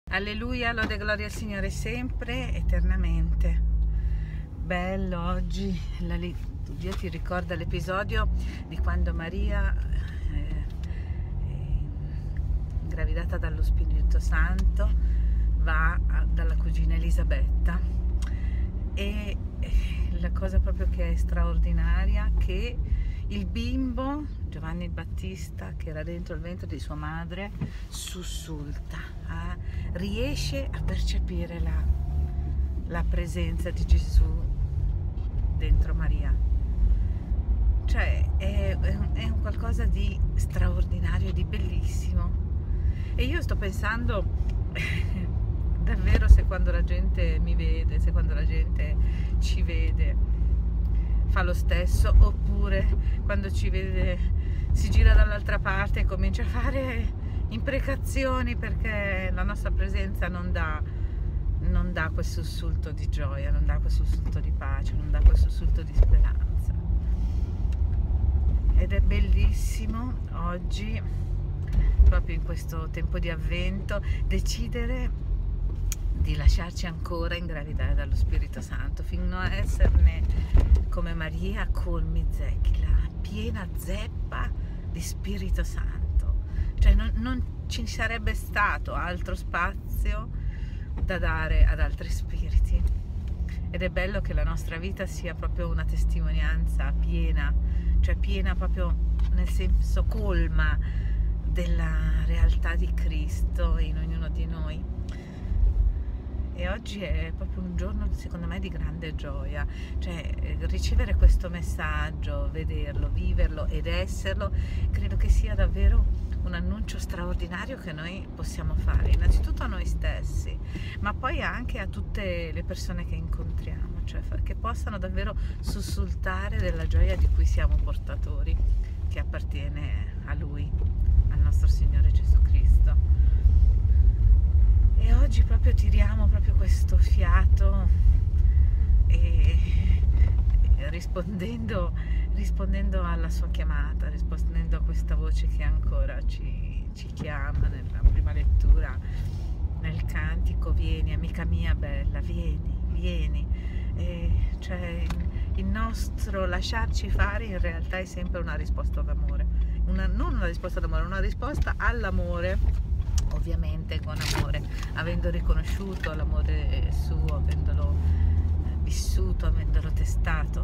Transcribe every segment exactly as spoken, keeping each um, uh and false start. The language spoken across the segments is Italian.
Alleluia, lode e gloria al Signore sempre, eternamente. Bello oggi, la liturgia ti ricorda l'episodio di quando Maria, eh, ingravidata dallo Spirito Santo, va a, dalla cugina Elisabetta. E la cosa proprio che è straordinaria, che il bimbo Giovanni il Battista, che era dentro il ventre di sua madre, sussulta, eh, riesce a percepire la, la presenza di Gesù dentro Maria. Cioè è, è un qualcosa di straordinario, di bellissimo. E io sto pensando davvero se quando la gente mi vede, se quando la gente ci vede fa lo stesso, oppure quando ci vede si gira dall'altra parte e comincia a fare imprecazioni perché la nostra presenza non dà, non dà quel sussulto di gioia, non dà quel sussulto di pace, non dà quel sussulto di speranza. Ed è bellissimo oggi, proprio in questo tempo di avvento, decidere di lasciarci ancora ingravidare dallo Spirito Santo fino a esserne come Maria colmi zecchi, la piena zeppa di Spirito Santo. Cioè non, non ci sarebbe stato altro spazio da dare ad altri spiriti. Ed è bello che la nostra vita sia proprio una testimonianza piena, cioè piena proprio nel senso colma della realtà di Cristo in ognuno di noi. E oggi è proprio un giorno secondo me di grande gioia, cioè ricevere questo messaggio, vederlo, viverlo ed esserlo, credo che sia davvero un annuncio straordinario che noi possiamo fare, innanzitutto a noi stessi, ma poi anche a tutte le persone che incontriamo, cioè che possano davvero sussultare della gioia di cui siamo portatori, che appartiene a Lui, al nostro Signore Gesù Cristo. E oggi proprio tiriamo proprio questo fiato e rispondendo, rispondendo alla sua chiamata, rispondendo a questa voce che ancora ci, ci chiama nella prima lettura, nel cantico: vieni amica mia bella, vieni, vieni. E cioè il nostro lasciarci fare in realtà è sempre una risposta d'amore, una, non una risposta d'amore, una risposta all'amore, ovviamente con amore, avendo riconosciuto l'amore suo, avendolo vissuto, avendolo testato,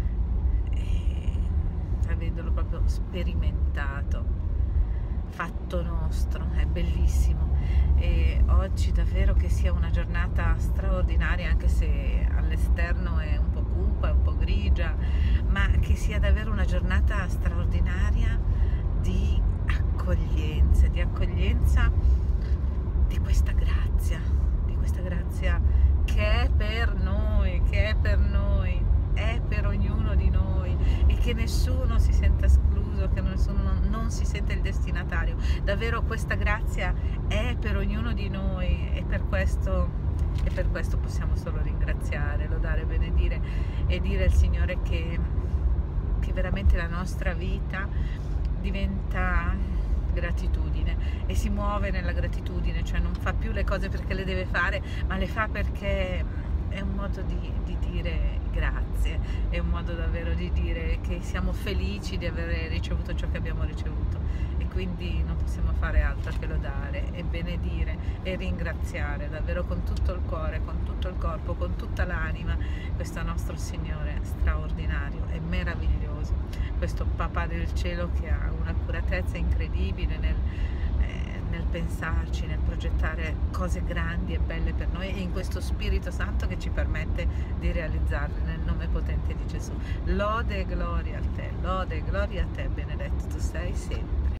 e avendolo proprio sperimentato, fatto nostro. È bellissimo. E oggi davvero che sia una giornata straordinaria, anche se all'esterno è un po' cupa, è un po' grigia, ma che sia davvero una giornata straordinaria di accoglienza, di accoglienza di questa grazia, di questa grazia che è per noi, che è per noi, è per ognuno di noi, e che nessuno si senta escluso, che nessuno non, non si sente il destinatario. Davvero questa grazia è per ognuno di noi, e per questo, e per questo possiamo solo ringraziare, lodare, benedire e dire al Signore che, che veramente la nostra vita diventa gratitudine e si muove nella gratitudine, cioè non fa più le cose perché le deve fare, ma le fa perché è un modo di, di dire grazie, è un modo davvero di dire che siamo felici di aver ricevuto ciò che abbiamo ricevuto, e quindi non possiamo fare altro che lodare e benedire e ringraziare davvero con tutto il cuore, con tutto il corpo, con tutta l'anima questo nostro Signore straordinario e meraviglioso, questo Papà del cielo che ha un'accuratezza incredibile nel, eh, nel pensarci, nel progettare cose grandi e belle per noi, e in questo Spirito Santo che ci permette di realizzarle nel nome potente di Gesù. Lode e gloria a te, lode e gloria a te, benedetto tu sei sempre.